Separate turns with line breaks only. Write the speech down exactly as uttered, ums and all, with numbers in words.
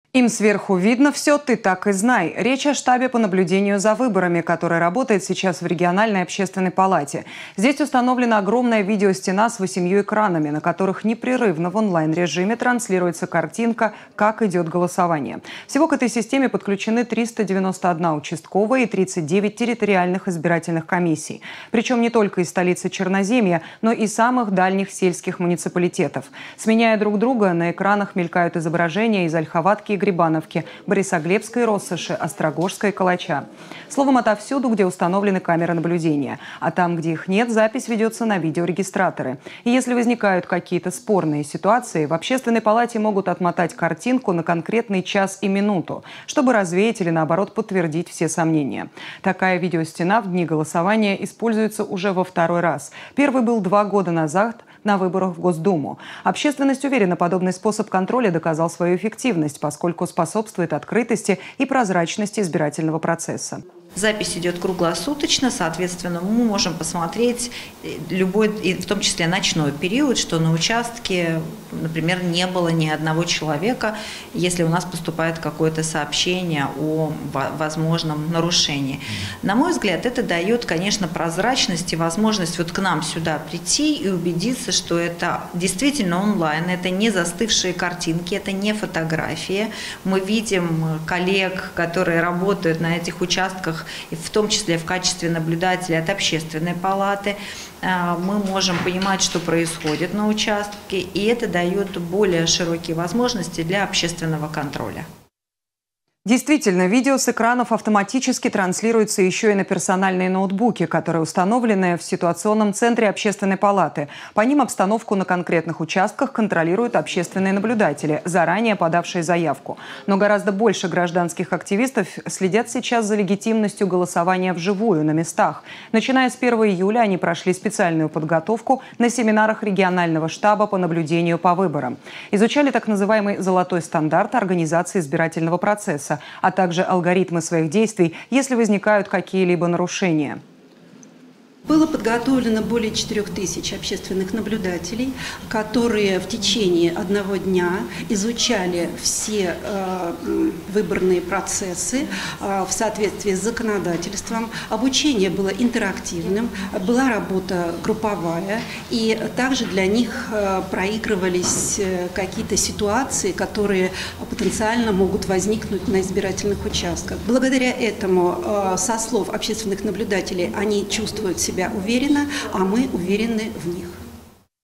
Им сверху видно все, ты так и знай. Речь о штабе по наблюдению за выборами, который работает сейчас в региональной общественной палате. Здесь установлена огромная видеостена с восемью экранами, на которых непрерывно в онлайн-режиме транслируется картинка, как идет голосование. Всего к этой системе подключены триста девяносто одна участковая и тридцать девять территориальных избирательных комиссий. Причем не только из столицы Черноземья, но и самых дальних сельских муниципалитетов. Сменяя друг друга, на экранах мелькают изображения из Ольховатки и Грибановки, Борисоглебской Россоши, Острогожской Калача. Словом, отовсюду, где установлены камеры наблюдения. А там, где их нет, запись ведется на видеорегистраторы. И если возникают какие-то спорные ситуации, в общественной палате могут отмотать картинку на конкретный час и минуту, чтобы развеять или, наоборот, подтвердить все сомнения. Такая видеостена в дни голосования используется уже во второй раз. Первый был два года назад на выборах в Госдуму. Общественность уверена, подобный способ контроля доказал свою эффективность, поскольку способствует открытости и прозрачности избирательного процесса.
Запись идет круглосуточно, соответственно, мы можем посмотреть любой, в том числе ночной период, что на участке, например, не было ни одного человека, если у нас поступает какое-то сообщение о возможном нарушении. На мой взгляд, это дает, конечно, прозрачность и возможность вот к нам сюда прийти и убедиться, что это действительно онлайн, это не застывшие картинки, это не фотографии. Мы видим коллег, которые работают на этих участках, в том числе в качестве наблюдателя от общественной палаты. Мы можем понимать, что происходит на участке, и это дает более широкие возможности для общественного контроля.
Действительно, видео с экранов автоматически транслируется еще и на персональные ноутбуки, которые установлены в ситуационном центре общественной палаты. По ним обстановку на конкретных участках контролируют общественные наблюдатели, заранее подавшие заявку. Но гораздо больше гражданских активистов следят сейчас за легитимностью голосования вживую на местах. Начиная с первого июля они прошли специальную подготовку на семинарах регионального штаба по наблюдению по выборам. Изучали так называемый «золотой стандарт» организации избирательного процесса, а также алгоритмы своих действий, если возникают какие-либо нарушения.
Было подготовлено более четырёх тысяч общественных наблюдателей, которые в течение одного дня изучали все э, выборные процессы э, в соответствии с законодательством. Обучение было интерактивным, была работа групповая, и также для них э, проигрывались э, какие-то ситуации, которые потенциально могут возникнуть на избирательных участках. Благодаря этому, э, со слов общественных наблюдателей, они чувствуют себя уверенно, а мы уверены в них.